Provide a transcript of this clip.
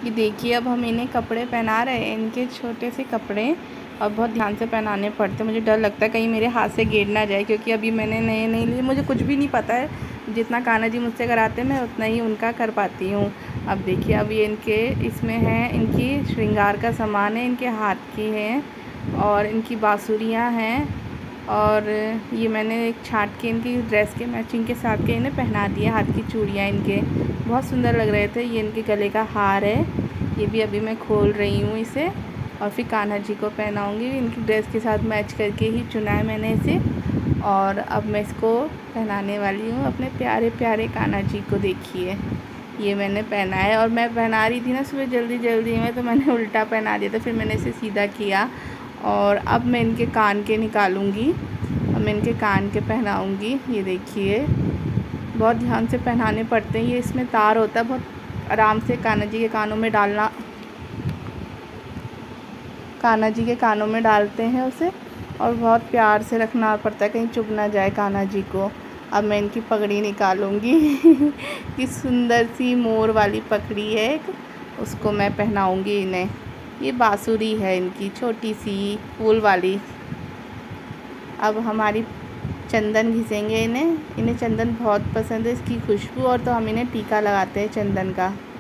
ये देखिए अब हम इन्हें कपड़े पहना रहे हैं, इनके छोटे से कपड़े, और बहुत ध्यान से पहनाने पड़ते हैं। मुझे डर लगता है कहीं मेरे हाथ से गिर ना जाए, क्योंकि अभी मैंने नए नए लिए, मुझे कुछ भी नहीं पता है। जितना कान्हा जी मुझसे कराते हैं मैं उतना ही उनका कर पाती हूँ। अब देखिए अब ये इनके इसमें है, इनकी श्रृंगार का सामान है, इनके हाथ की है और इनकी बाँसुरियाँ हैं। और ये मैंने एक छाँट के इनकी ड्रेस के मैचिंग के साथ के इन्हें पहना दिया। हाथ की चूड़ियाँ इनके बहुत सुंदर लग रहे थे। ये इनके गले का हार है, ये भी अभी मैं खोल रही हूँ इसे, और फिर कान्हा जी को पहनाऊँगी। इनकी ड्रेस के साथ मैच करके ही चुना है मैंने इसे, और अब मैं इसको पहनाने वाली हूँ अपने प्यारे प्यारे कान्हा जी को। देखिए ये मैंने पहना है, और मैं पहना रही थी ना सुबह जल्दी जल्दी में, तो मैंने उल्टा पहना दिया था, फिर मैंने इसे सीधा किया। और अब मैं इनके कान के निकालूँगी, अब मैं इनके कान के पहनाऊँगी। ये देखिए बहुत ध्यान से पहनाने पड़ते हैं, ये इसमें तार होता है, बहुत आराम से कान्हा जी के कानों में डालना, कान्हा जी के कानों में डालते हैं उसे, और बहुत प्यार से रखना पड़ता है कहीं चुभ ना जाए कान्हा जी को। अब मैं इनकी पगड़ी निकालूंगी ये सुंदर सी मोर वाली पगड़ी है एक, उसको मैं पहनाऊंगी इन्हें। ये बाँसुरी है इनकी छोटी सी फूल वाली। अब हमारी चंदन घिसेंगे इन्हें, इन्हें चंदन बहुत पसंद है, इसकी खुशबू, और तो हम इन्हें टीका लगाते हैं चंदन का।